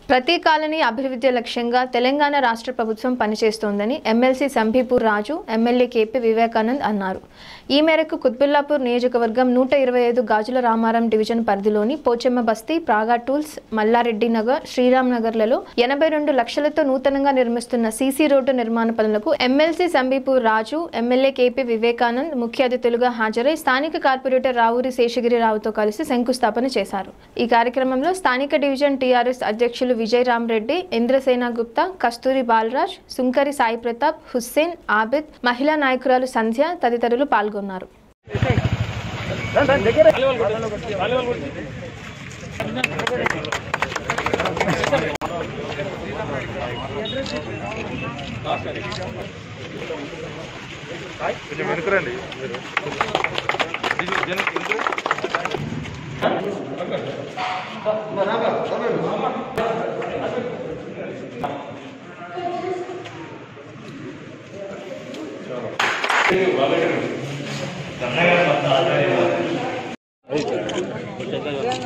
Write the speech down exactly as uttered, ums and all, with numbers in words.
ప్రతి కాలనీ అభివృద్ధి లక్ష్యంగా తెలంగాణ రాష్ట్ర ప్రభుత్వం పనిచేస్తోందని MLC Shambipur Raju, MLA KP Vivekanand అన్నారు. ఈ మేరకు కుత్బుల్లాపూర్ నియోజకవర్గం నూట ఇరవై ఐదు గాజుల రామారం డివిజన్ పరిధిలోని పోచెమ్మ బస్తీ, ప్రాగా టూల్స్, మల్లారెడ్డి నగర్, శ్రీరామ్ నగర్లలో ఎనభై రెండు లక్షలతో నూతనంగా నిర్మిస్తున్న సీసీ రోడ్డు నిర్మాణ పనులకు MLC Shambipur Raju, MLA KP Vivekanand ముఖ్య అతిథులుగా హాజరై స్థానిక కార్పొరేటర్ రావూరి శేషగిరిరావుతో కలిసి శంకుస్థాపన చేశారు. ఈ కార్యక్రమంలో స్థానిక డివిజన్ టీఆర్ఎస్ అధ్యక్షులు విజయ్ రామ్ రెడ్డి, ఇంద్రసేన గుప్తా, కస్తూరి బాలరాజ్, సుంకరి సాయి ప్రతాప్, హుస్సేన్, ఆబిద్, మహిళా నాయకురాలు సంధ్య తదితరులు పాల్గొన్నారు. ధన్యవాదాలు.